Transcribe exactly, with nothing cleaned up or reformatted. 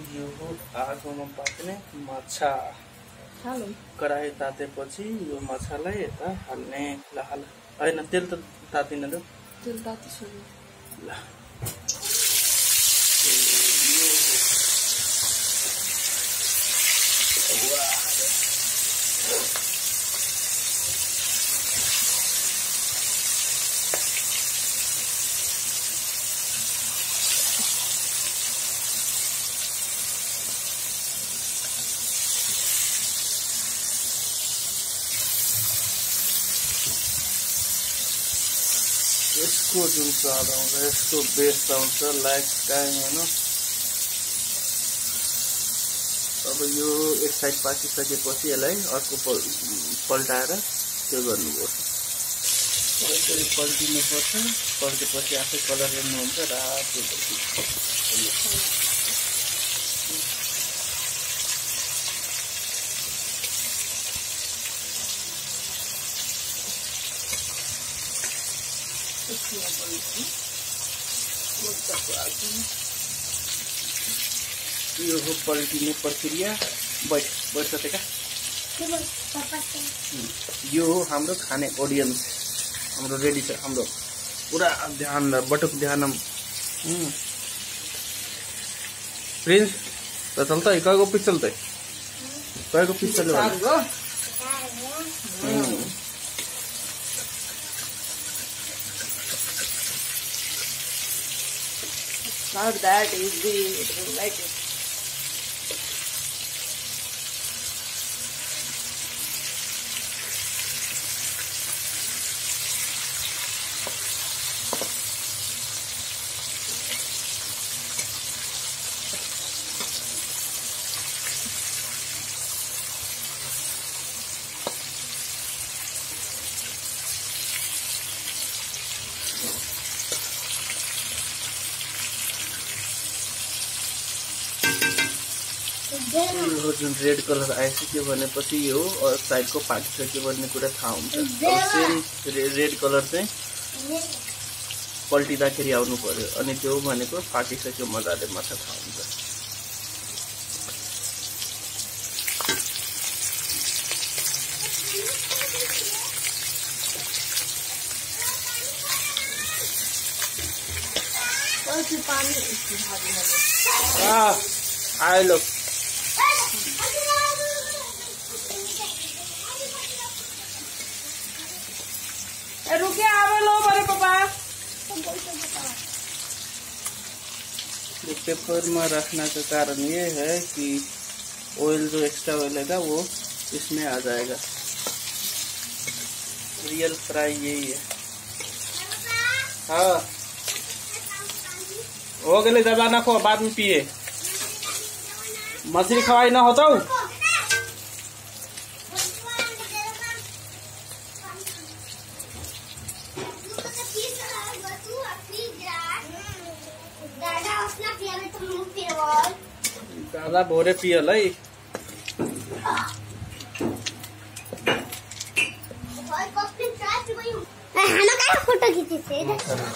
यो आगोमा पाक्ने माछा। कराही तातेपछि यो माछालाई यता हाल्ने। ल हाल हैन तेल त तातिन त तेल तातिसक्यो। ल यसको जुन स्वाद आउँछ यसको बेस्ट आउँछ लाइफ टाइम हैन। अब यो एक साइड पाकिसकेपछि यसलाई अर्को पल्टाएर त्यो गर्नुपर्छ। यसरी पल्टिनुपर्छ। पल्टेपछि आफै कलर हेर्नुहुन्छ रातो यो हो पल्टिने प्रक्रिया। बैठ बैठ सकेका यो हो हाम्रो खाने ऑडियंस। हाम्रो रेडी छ। हाम्रो पूरा ध्यान बटुक ध्यानम। प्रिंस त चलता है कयको पिस चलता है कयको पिस चल्यो Not that easy. It will like it. यो जुन रेड कलर आइसक्यो भनेपछि यो साइडको पाकिसक्यो भन्ने कुरा थाहा हुन्छ। सेम रेड कलर चाहिँ पल्टिँदाखेरि आउनु पर्यो अनि त्यो भनेको पाकिसक्यो मजाले माछा थाहा हुन्छ। आए लोग रुके आवे लो बड़े पापा। पेपर में रखने का कारण ये है कि ऑयल जो एक्स्ट्रा ऑयल है वो इसमें आ जाएगा। रियल फ्राई यही है। हाँ हो गए दबा ना खो बाद में पिए। मछली खवाई ना होता हूँ। दादा भोरे पियल है। फोटो खींचे